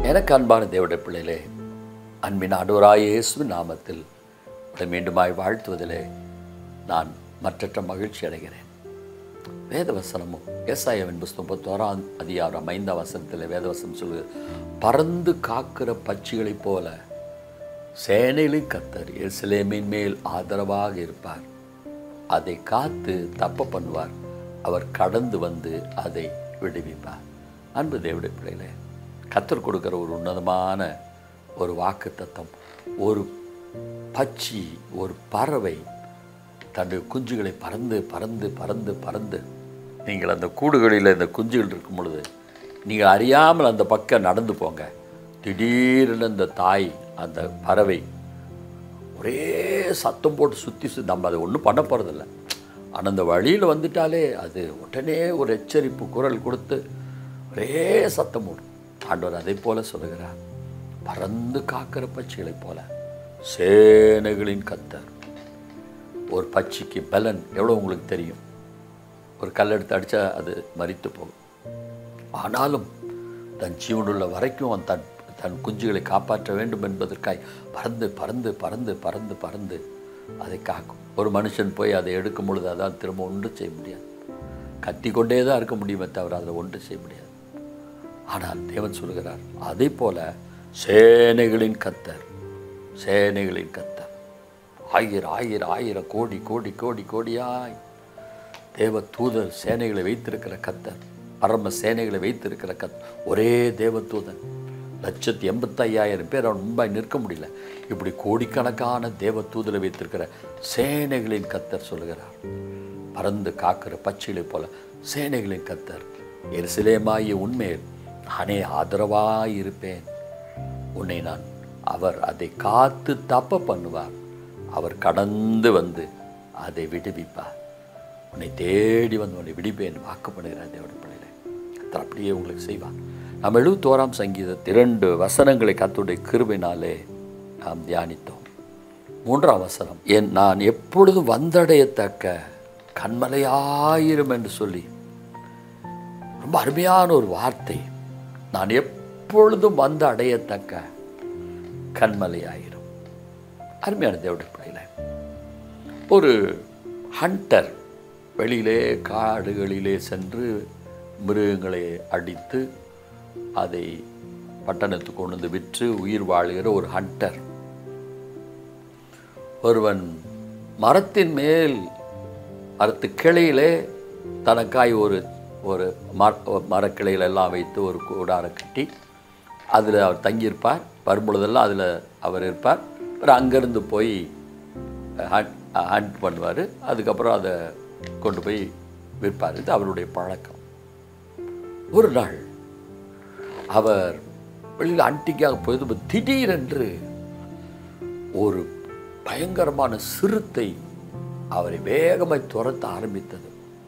எனக்கு அன்பான தேவனுடைய பிள்ளைகளே, அன்பின் ஆண்டவராகிய இயேசுவின் நாமத்தில் உங்களை மீண்டுமாய் வாழ்த்துவதிலே நான் மற்றற்ற மகிழ்ச்சி அடைகிறேன். வேதவசனமும் ஏசாயாவின் புஸ்தகம் 31 அதிகாரம் 5 வசனத்தில் வேதவசனம் சொல்லுது, பறந்து காக்கிற பட்சிகளைப் போல சேனைகளின் கர்த்தர் எருசலேமின் மேல் ஆதரவாக இருப்பார். அதை காத்து தப்ப பண்ணுவார். அவர் கடந்து வந்து அதை விடுவிப்பார். அன்பு தேவனுடைய பிள்ளைகளே, கர்த்தர் கொடுக்கிற ஒரு உன்னதமான ஒரு வாக்குத்தத்தம். ஒரு பட்சி, ஒரு பறவை தன்னுடைய குஞ்சுகளை பறந்து பறந்து பறந்து பறந்து நீங்கள் அந்த கூடுகளில் இந்த குஞ்சுகள் இருக்கும் பொழுது நீங்கள் அறியாமல் அந்த பக்கம் நடந்து போங்க. திடீர்னு அந்த தாய், அந்த பறவை ஒரே சத்தம் போட்டு சுற்றி நம்ம அதை ஒன்றும் பண்ண போகிறதில்ல. ஆனால் அந்த வழியில் வந்துட்டாலே அது உடனே ஒரு எச்சரிப்பு குரல் கொடுத்து ஒரே சத்தம் போடும். ஆண்டவர் அதை போல சொல்லுகிறார், பறந்து காக்கிற பட்சிகளைப் போல சேனைகளின் கர்த்தர். ஒரு பட்சிக்கு பலன் எவ்வளோ உங்களுக்கு தெரியும்? ஒரு கல் எடுத்து அடித்தா அது மரித்து போகும். ஆனாலும் தன் ஜீவனுள்ள வரைக்கும் அவன் தன் குஞ்சுகளை காப்பாற்ற வேண்டும் என்பதற்காய் பறந்து பறந்து பறந்து பறந்து பறந்து அதை காக்கும். ஒரு மனுஷன் போய் அதை எடுக்கும் பொழுது அதான் திரும்ப ஒன்றும் செய்ய முடியாது. கத்தி கொண்டே தான் இருக்க முடியுமே தவிர அதை ஒன்றும் செய்ய முடியாது. ஆனால் தேவன் சொல்கிறார், அதே போல சேனைகளின் கர்த்தர், சேனைகளின் கர்த்தர், ஆயிரம் ஆயிரம் ஆயிரம் கோடி கோடி கோடி கோடியாய் தேவ தூதர் சேனைகளை வைத்திருக்கிற கர்த்தர், பரம சேனைகளை வைத்திருக்கிற கர்த்தர், ஒரே தேவ தூதன் 185,000 பேர் அவன் முன்பாய் நிற்க முடியல. இப்படி கோடிக்கணக்கான தேவ தூதரை வைத்திருக்கிற சேனைகளின் கர்த்தர் சொல்லுகிறார், பறந்து காக்கிற பட்சிகளை போல சேனைகளின் கர்த்தர், எருசலேமாகிய உன்மேல் நானே ஆதரவாயிருப்பேன். உன்னை நான் அவர் அதை காத்து தப்ப பண்ணுவார். அவர் கடந்து வந்து அதை விடுவிப்பார். உன்னை தேடி வந்து உன்னை விடுப்பேன் வாக்கு பண்ணுகிறார் தேவனுடைய பிள்ளைகளே. கர்த்தர் அப்படியே உங்களுக்கு செய்வார். நாம் 71 சங்கீதத்தில் 2 வசனங்களை கர்த்தருடைய கிருபையினாலே நாம் தியானித்தோம். 3ஆம் வசனம், நான் எப்பொழுதும் வந்தடையத்தக்க கண்மலையாயிரும் என்று சொல்லி ரொம்ப அருமையான ஒரு வார்த்தை. நான் எப்பொழுதும் வந்து அடையத்தக்க கண்மலையாயிரும். அருமையான தேவனுடைய பிள்ளைகளே, ஒரு ஹண்டர் வெளியிலே காடுகளிலே சென்று மிருகங்களை அடித்து அதை பட்டணத்துக்கு கொண்டு வந்து விற்று உயிர் வாழுகிற ஒரு ஹண்டர். ஒருவன் மரத்தின் மேல், மரத்து கிளையிலே தனக்காய் ஒரு மரக்கிளையில் எல்லாம் வைத்து ஒரு கூடாரம் கட்டி அதில் அவர் தங்கியிருப்பார். வரும்பொழுதெல்லாம் அதில் அவர் இருப்பார். அப்புறம் அங்கேருந்து போய் ஹண்ட் பண்ணுவார். அதுக்கப்புறம் அதை கொண்டு போய் விற்பார். இது அவருடைய பழக்கம். ஒரு நாள் அவர் வெளியில் அண்டிக்காக போய் திடீரென்று ஒரு பயங்கரமான சிறுத்தை அவரை வேகமாய் துரத்த ஆரம்பித்தது.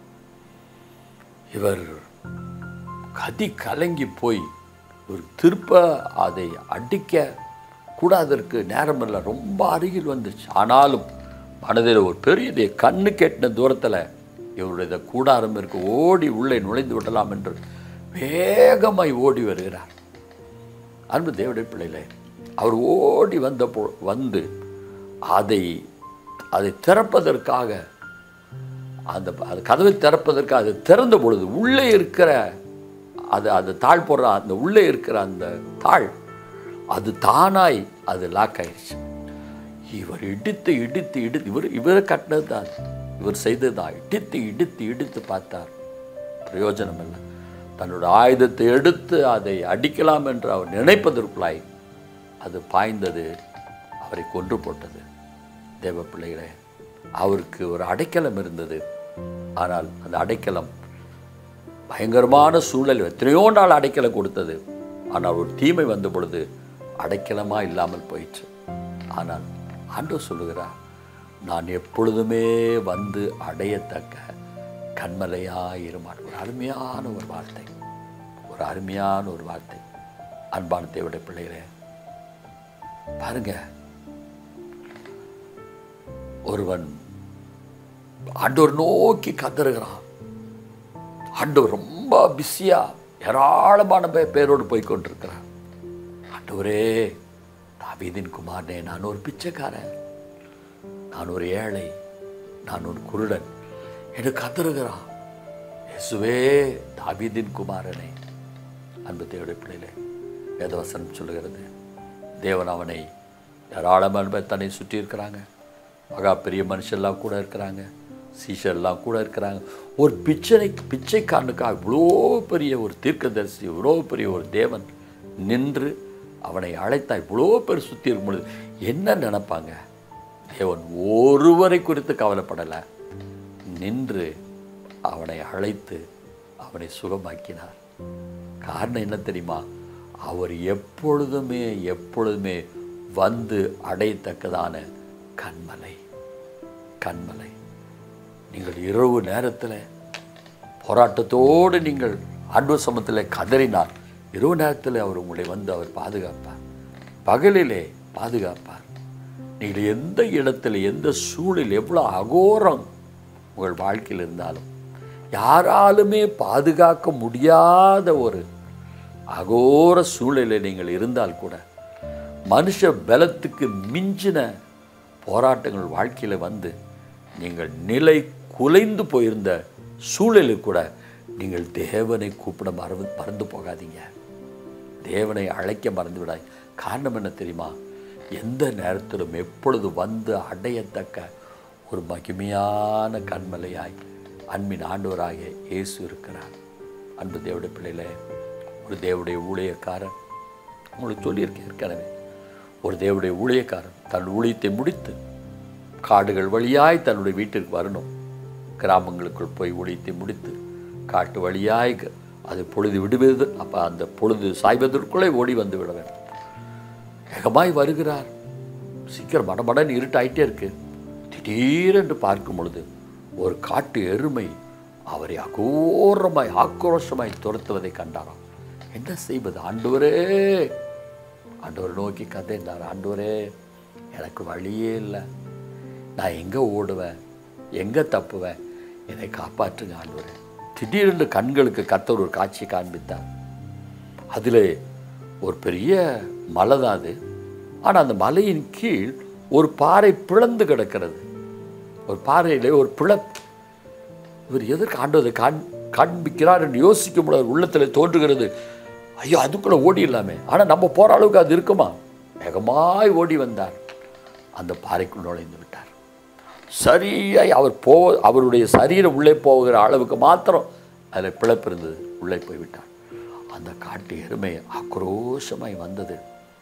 இவர் கதி கலங்கி போய் ஒரு திருப்ப அதை அடிக்க கூடாதற்கு நேரமில்லை, ரொம்ப அருகில் வந்துச்சு. ஆனாலும் மனதில் ஒரு பெரிய கண்ணு கேட்டின தூரத்தில் இவருடைய கூடாரம் இருக்கு, ஓடி உள்ளே நுழைந்து விடலாம் என்று வேகமாய் ஓடி வருகிறார். அன்பு தேவனுடைய பிள்ளைகளே, அவர் ஓடி வந்து அதை திறப்பதற்காக அந்த கதவை திறப்பதற்காக அதை திறந்த பொழுது உள்ளே இருக்கிற அது தாழ் போடுற அந்த உள்ளே இருக்கிற அந்த தாழ் அது தானாய் அது லாக் ஆயிடுச்சு. இவர் இடித்து இடித்து இடித்து இவரை கட்டினது தான், இவர் செய்தது தான். இடித்து இடித்து இடித்து பார்த்தார், பிரயோஜனம் இல்லை. தன்னோட ஆயுதத்தை எடுத்து அதை அடிக்கலாம் என்று அவர் நினைப்பதற்குள்ளாய் அது பாய்ந்தது, அவரை கொன்று போட்டது. தேவ பிள்ளைகளே, அவருக்கு ஒரு அடைக்கலம் இருந்தது. ஆனால் அந்த அடைக்கலம் பயங்கரமான சூழல், எத்தனையோ நாள் அடைக்கலம் கொடுத்தது. ஆனால் ஒரு தீமை வந்த பொழுது அடைக்கலமாக இல்லாமல் போயிடுச்சு. ஆனால் ஆண்டவர் சொல்லுகிறார், நான் எப்பொழுதுமே வந்து அடையத்தக்க கண்மலையாயிருமான். ஒரு அருமையான ஒரு வார்த்தை, ஒரு அருமையான ஒரு வார்த்தை. அன்பான தேவனுடைய பிள்ளைகளே, பாருங்க, ஒருவன் ஆண்டவர் நோக்கி கதறுகிறான். ஆண்டவர் ரொம்ப பிஸியா ஏராளமான பேரோடு போய் கொண்டிருக்கிறார். ஆண்டவரே, தாவீதின் குமாரனே, நான் ஒரு பிச்சைக்காரன், நான் ஒரு ஏழை, நான் ஒரு குருடன், எனக்கு கதறுகிறான். இயேசுவே, தாவீதின் குமாரனே. அன்பு தேவனுடைய பிள்ளைகளே, வேதவசனம் சொல்லுகிறது, தேவன் அவனை ஏராளமான தன்னை சுற்றி இருக்கிறாங்க. மகா பெரிய மனுஷெல்லாம் கூட இருக்கிறாங்க, சீஷர்லாம் கூட இருக்கிறாங்க. ஒரு பிச்சைக்காரனுக்காக இவ்வளோ பெரிய ஒரு தீர்க்கதரிசி, இவ்வளோ பெரிய ஒரு தேவன் நின்று அவனை அழைத்தா இவ்வளோ பேர் சுற்றி இருக்கும் பொழுது என்ன நினைப்பாங்க? தேவன் ஒருவரை குறித்து கவலைப்படலை, நின்று அவனை அழைத்து அவனை சுகமாக்கினார். காரணம் என்ன தெரியுமா? அவர் எப்பொழுதுமே வந்து அடையத்தக்கதான கன்மலை. நீங்கள் இரவு நேரத்தில் போராட்டத்தோடு நீங்கள் ஆண்டவர் சமூகத்தில் கதறினார். இரவு நேரத்தில் அவர் உங்களை வந்து அவர் பாதுகாப்பார், பகலிலே பாதுகாப்பார். நீங்கள் எந்த இடத்துல, எந்த சூழலில், எவ்வளோ அகோரம் உங்கள் வாழ்க்கையில் இருந்தாலும், யாராலுமே பாதுகாக்க முடியாத ஒரு அகோர சூழலில் நீங்கள் இருந்தால் கூட, மனுஷ பலத்துக்கு மிஞ்சின போராட்டங்கள் வாழ்க்கையில் வந்து நீங்கள் நிலை குலைந்து போயிருந்த சூழலில் கூட நீங்கள் தேவனை கூப்பிட மறந்து போகாதீங்க. தேவனை அழைக்க மறந்து விடாது. காரணம் என்ன தெரியுமா? எந்த நேரத்திலும் எப்பொழுது வந்து அடையத்தக்க ஒரு மகிமையான கன்மலையாய் அன்பின் ஆண்டவராகிய இயேசு இருக்கிறார். அன்பு தேவனுடைய பிள்ளைகளே, ஒரு தேவனுடைய ஊழியக்காரன், உங்களுக்கு சொல்லியிருக்கேன் ஏற்கனவே, ஒரு தேவனுடைய ஊழியக்காரன் தன் ஊழியத்தை முடித்து காடுகள் வழியாய் தன்னுடைய வீட்டிற்கு வரணும். கிராமங்களுக்குள் போய் ஊழியத்தை முடித்து காட்டு வழியாய் அது பொழுது விடுவது, அப்போ அந்த பொழுது சாய்வதற்குள்ளே ஓடி வந்து விட வேண்டும். வேகமாய் வருகிறார். சீக்கிரம் மடமடன்னு இருட்டாயிட்டே இருக்கு. திடீரென்று பார்க்கும் பொழுது ஒரு காட்டு எருமை அவரை அகோரமாய் ஆக்ரோஷமாய் துரத்துவதை கண்டாராம். என்ன செய்வது? ஆண்டவரே, ஆண்டவர் நோக்கி கதைந்தார். ஆண்டவரே, எனக்கு வழியே இல்லை, நான் எங்கே ஓடுவேன், எங்கே தப்புவேன், என்னை காப்பாற்றுங்க ஆண்டவரே. திடீரென்று கண்களுக்கு கர்த்தர் ஒரு காட்சி காண்பித்தார். அதில் ஒரு பெரிய மலை தான் அது. ஆனால் அந்த மலையின் கீழ் ஒரு பாறை பிளந்து கிடக்கிறது. ஒரு பாறையிலே ஒரு பிளப்பு. இவர் எதற்கு ஆண்டவரை காண்பிக்கிறார் என்று யோசிக்கும் பொழுது உள்ளத்தில் தோன்றுகிறது, ஐயோ அதுக்குள்ளே ஓடிடலாமே. ஆனால் நம்ம போகிற அளவுக்கு அது இருக்குமா? வேகமாய் ஓடி வந்தார். அந்த பாறைக்குள் நுழைந்து விட்டார். சரியாய் அவருடைய சரீரம் உள்ளே போகிற அளவுக்கு மாத்திரம் அதில் பிளப்பு இருந்தது. உள்ளே போய்விட்டார். அந்த காட்டு எருமை ஆக்ரோஷமாய் வந்தது.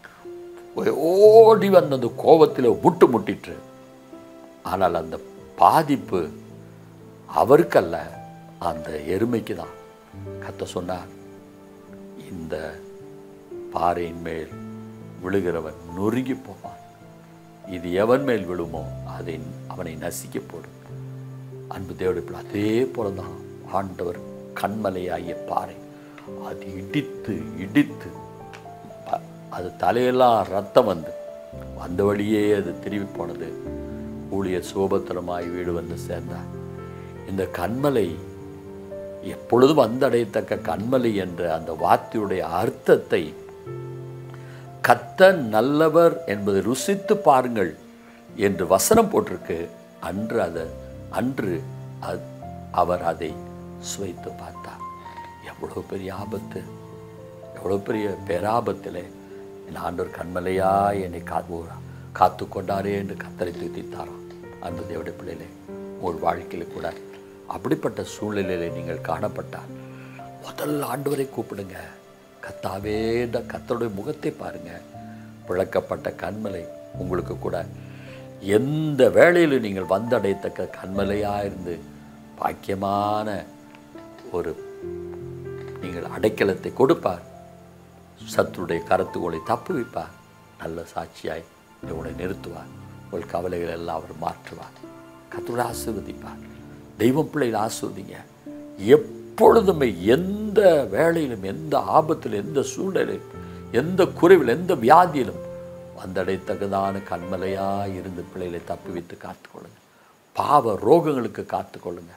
ஓடி வந்த அந்த கோபத்தில் முட்டிற்று. ஆனால் அந்த பாதிப்பு அவருக்கல்ல, அந்த எருமைக்கு தான். கர்த்தர் சொன்னார், இந்த பாறையின் மேல் விழுகிறவன் நொறுங்கி போவான், இது எவன் மேல் விழுமோ அவனை நசிக்க போடும். அன்பு தேவனுடைய அதே போலதான் ஆண்டவர் கண்மலையாகிய பாறை அது இடித்து அது தலையெல்லாம் ரத்தம் வந்த வழியே அது திரும்பி போனது. ஊழியர் சோபத்திரமாய் வீடு வந்து சேர்ந்தார். இந்த கண்மலை எப்பொழுதும் வந்தடையத்தக்க கண்மலை என்ற அந்த வார்த்தையுடைய அர்த்தத்தை, கர்த்தர் நல்லவர் என்பதை ருசித்து பாருங்கள் என்று வசனம் போட்டிருக்கு. அன்று அவர் அதை சுவைத்து பார்த்தார். எவ்வளோ பெரிய ஆபத்து, எவ்வளோ பெரிய பேராபத்திலே என் ஆண்டவர் கண்மலையா என்னை காத்து கொண்டாரே என்று கர்த்தரை துதித்தாராம். அன்பு தேவனுடைய பிள்ளைகளே, உங்கள் வாழ்க்கையில் கூட அப்படிப்பட்ட சூழ்நிலையில் நீங்கள் காணப்பட்டால் முதல் ஆண்டவரை கூப்பிடுங்க. கர்த்தாவே, கர்த்தருடைய முகத்தை பாருங்க. பிளக்கப்பட்ட கண்மலை உங்களுக்கு கூட எந்த வேளையிலும் நீங்கள் வந்தடையத்தக்க கண்மலையாக இருந்து பாக்கியமான ஒரு நீங்கள் அடைக்கலத்தை கொடுப்பார். சத்துருடைய கரத்துகளை தப்புவிப்பார். நல்ல சாட்சியாய் உங்களை நிறுத்துவார். உங்கள் கவலைகள் எல்லாம் அவர் மாற்றுவார். கர்த்தரை ஆசீர்வதிப்பார். தெய்வம் பிள்ளைகளை ஆசீர்வதிங்க. எப்பொழுதுமே எந்த வேளையிலும், எந்த ஆபத்திலும், எந்த சூழ்நிலையிலும், எந்த குறைவில், எந்த வியாதியிலும் வந்தடைத்தக்கதான கண்மலையாக இருந்து பிள்ளைகளை தப்புவித்து காத்துக்கொள்ளுங்க. பாவ ரோகங்களுக்கு காத்துக்கொள்ளுங்க.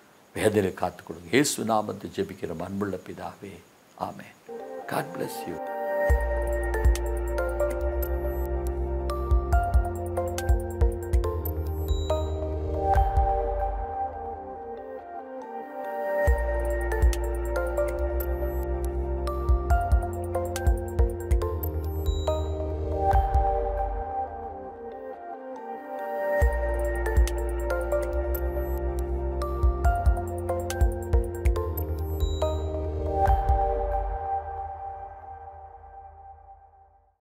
வேதனை காத்துக்கொள்ளுங்க. இயேசு நாமத்தை ஜெபிக்கிற அன்புள்ள பிதாவே, ஆமென். God bless you.